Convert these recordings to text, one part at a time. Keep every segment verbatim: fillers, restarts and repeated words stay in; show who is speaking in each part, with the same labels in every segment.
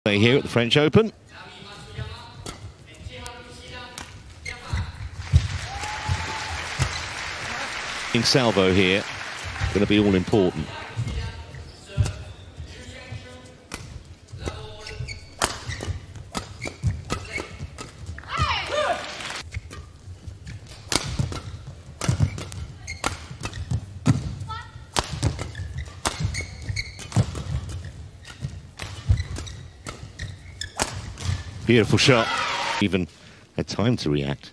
Speaker 1: Here at the French Open. In salvo here, going to be all important. Beautiful shot. Even had time to react.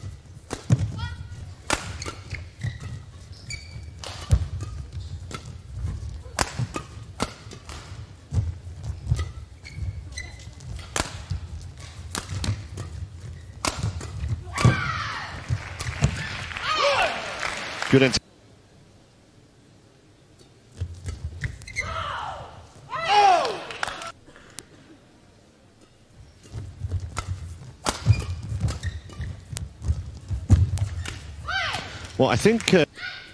Speaker 1: Good ent- Well, I think uh,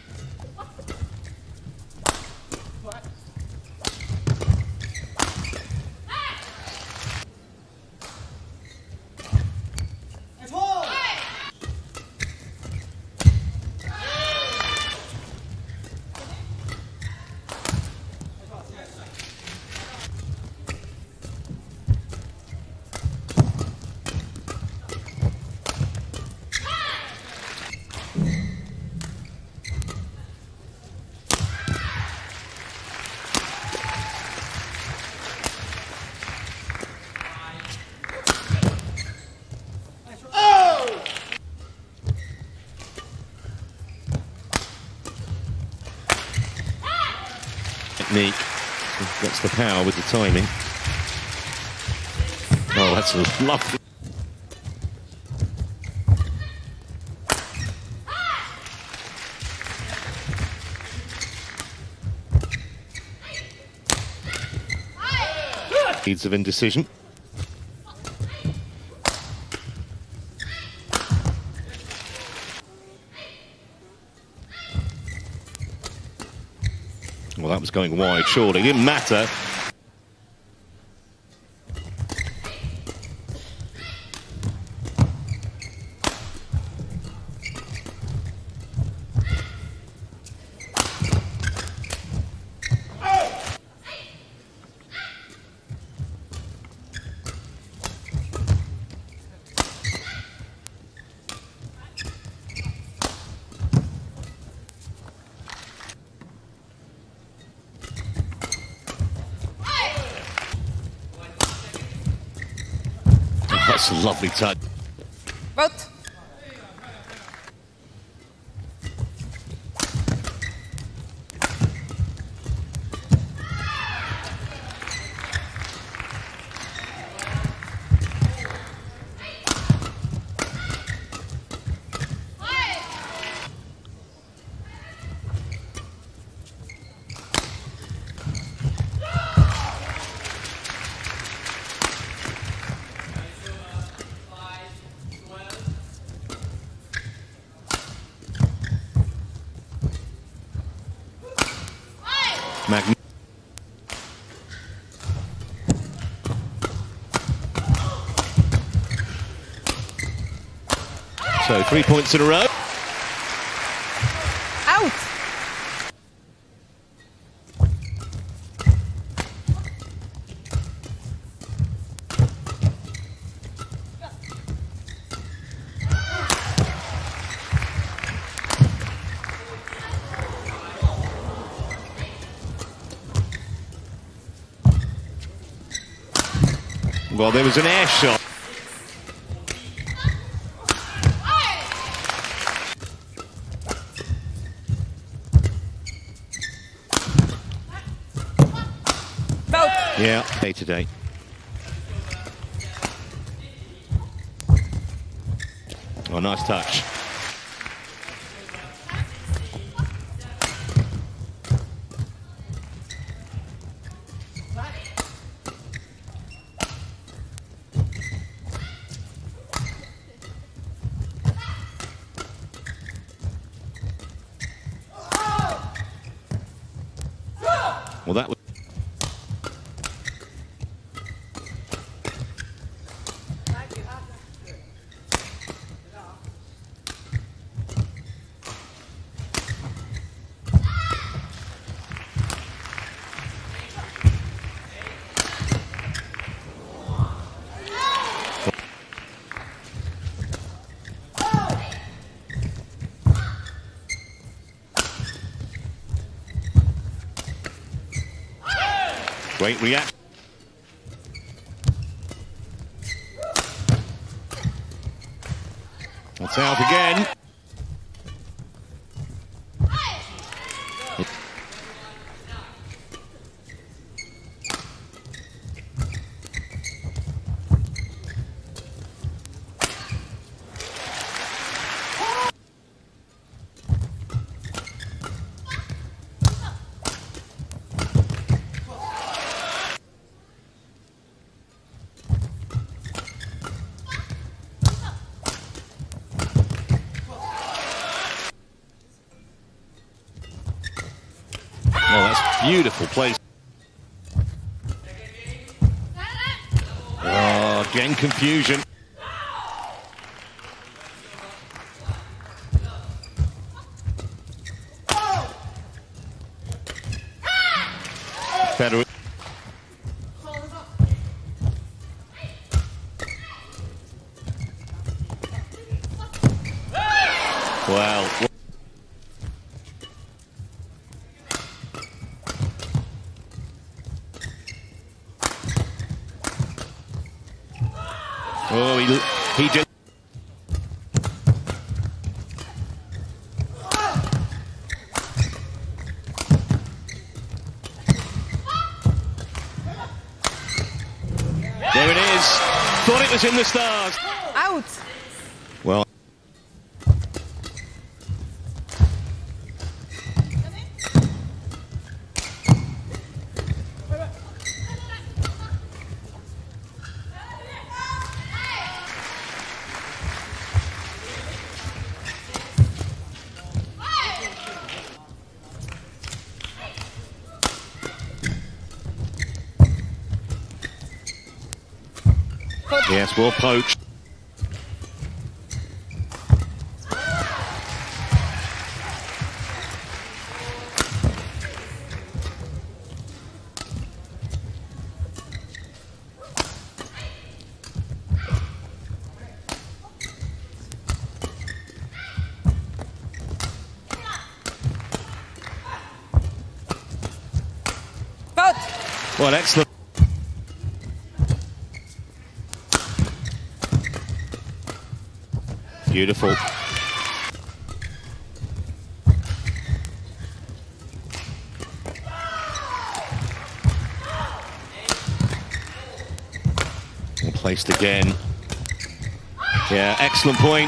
Speaker 1: technique. That's the power with the timing. Oh, that's a lovely. Needs of indecision. Well, that was going wide, surely. It didn't matter. That's a lovely touch.
Speaker 2: Vote.
Speaker 1: Magn so three points in a row.
Speaker 2: Out.
Speaker 1: Well, there was an air shot.
Speaker 2: Vote.
Speaker 1: Yeah, day to day. Oh, nice touch. Well, that was... Great react. That's out again. Oh, that's beautiful place. Oh, again, confusion. Better. Well. Oh, he, he did. There it is. Thought it was in the stars.
Speaker 2: Out.
Speaker 1: Well. Yes, well poached.
Speaker 2: Both.
Speaker 1: Well, excellent. Beautiful. Well placed again. Yeah, excellent point.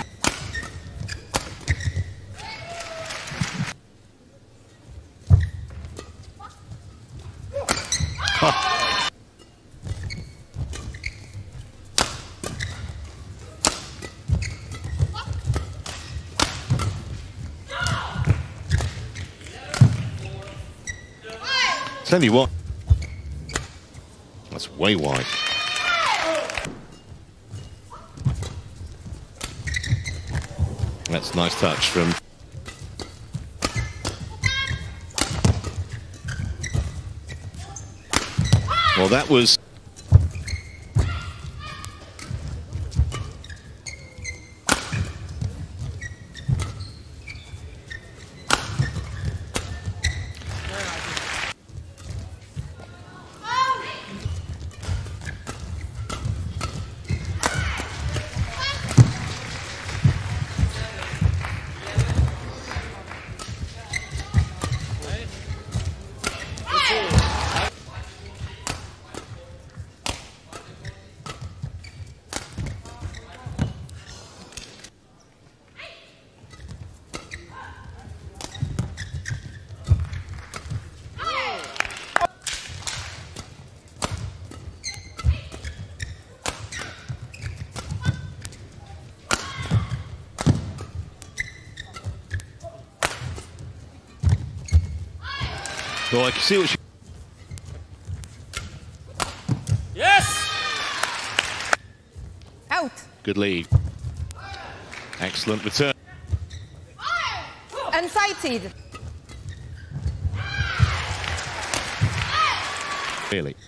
Speaker 1: Oh. Tell you what, that's way wide. That's a nice touch from. Well, that was. Well, I can see what she.
Speaker 2: Yes. Out.
Speaker 1: Good lead. Excellent return.
Speaker 2: Unsighted.
Speaker 1: Really.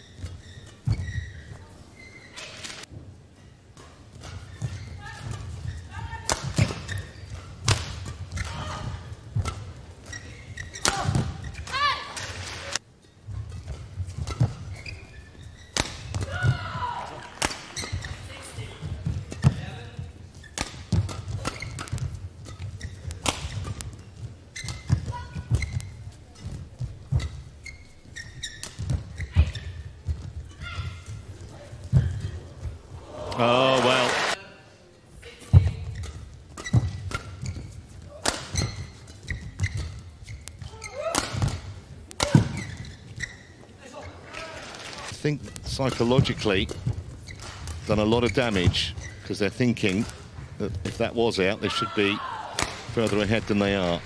Speaker 1: Oh, well. I think psychologically done a lot of damage because they're thinking that if that was out, they should be further ahead than they are.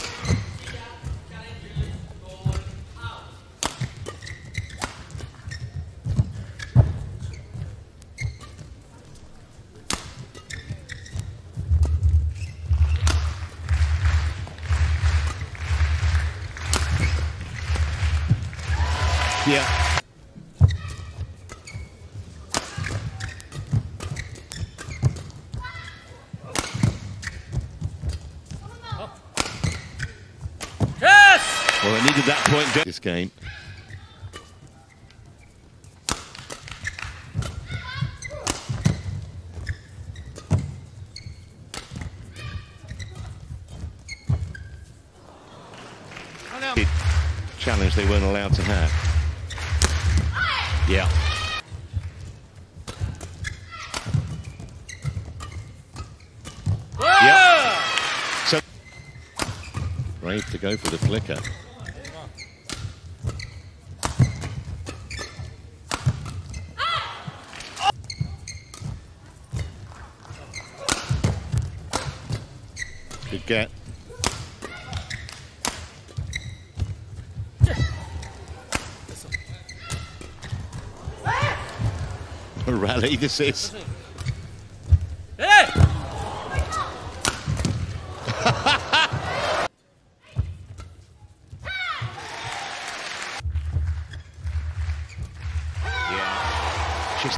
Speaker 1: Yeah.
Speaker 2: Yes!
Speaker 1: Well, they needed that point this game. Challenge they weren't allowed to have. Yeah. Yeah. So brave to go for the flicker. Good get. A rally this is.
Speaker 2: Hey!
Speaker 1: Yeah. Just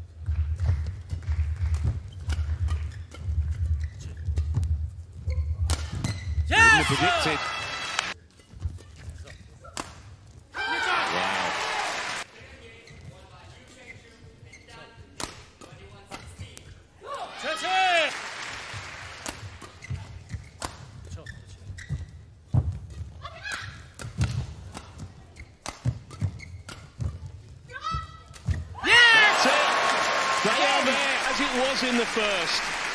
Speaker 2: Yes!
Speaker 1: predicted. They are there as it was in the first.